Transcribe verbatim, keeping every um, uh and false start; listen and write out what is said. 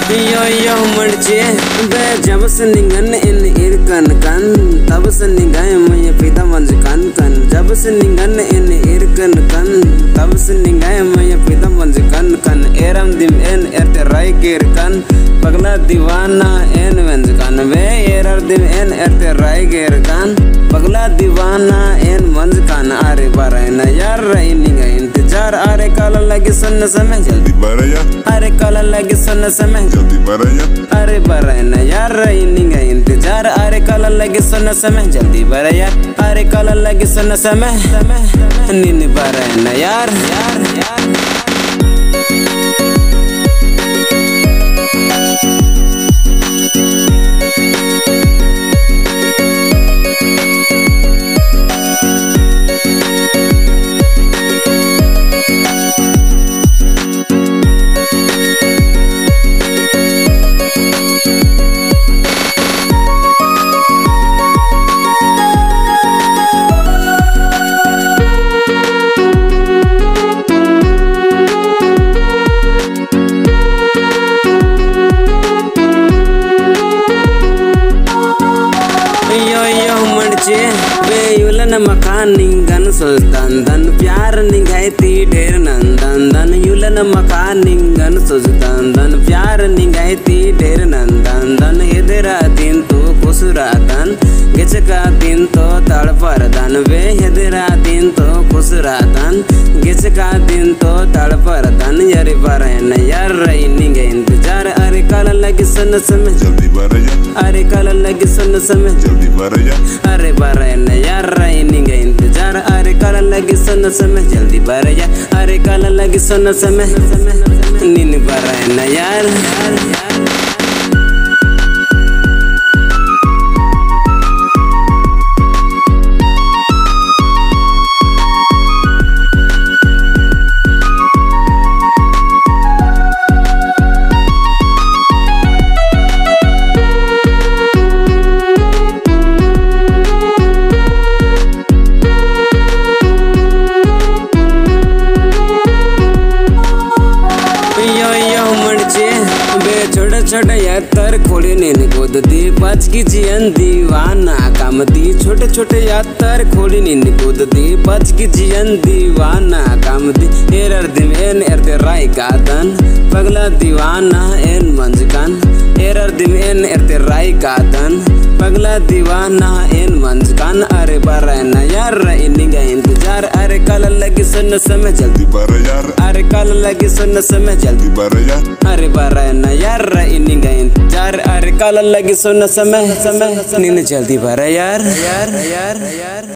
यो यो मर्चे बे जब से निगन इन इरकन कन तब से निगाह मैं पिता मंज कन कन जब से निगन इन इरकन कन तब से निगाह मैं पिता मंज कन कन एरम दिम एन एरते राय गिर कन पगला दीवाना एन वंज कन वे एरर दिम एन एरते राय गिर कन पगला दीवाना एन मंज कन अरे बारे न यार रही निगा इंतजार अरे काला लगे सुन समय जल्दी Baraya, अरे काला लगे सुन समय jaldi baraya, अरे बराय न यार रही निगा इंतजार अरे काला लगे सुन समय जल्दी बराया अरे काला लगे सुन समय नीन बराय न यार यार यार मकान निंगन सुल्तान दन प्यार निगाहती ढेर नंदन दन युलन मकान निंगन सुल्तान दन प्यार निगाहती ढेर नंदन दन हेदरा दिन तो खुसरा दन गेचका दिन तो तड़पर दन वे हेदरा दिन तो खुसरा दन गेचका दिन तो तड़पर दन यारे बारे न यार रही निगे इंतजार अरे काला लगे सुन समय jaldi baraya, अरे काला लगे सुन समय jaldi baraya, अरे बारे न यार रही निगे इंतजार अरे काला लगे सुन समय जल्दी बराया अरे काला लगे सुन समय नीन बराय न यार छोटे यातर खोड़े नेन गोद दी पाँच की जियन दीवाना काम दी छोटे छोटे यातर खोड़ी नेन गोद दी पाँच की जियन दीवाना काम दी एरर दिम एन एरते राय गादन पगला दीवाना एन मंजकान एरर दिम एन एरते राय गादन पगला दीवाना एन मंजकान अरे बारा न यार रही निगा इंतजार अरे काला लगे सुन समय जल्दी baraya, अरे काला लगे सुन समय जल्दी baraya, अरे बारा न यार रही निगा इंतजार अरे काला लगे सुन समय समय नीन जल्दी बारा यार यार यार यार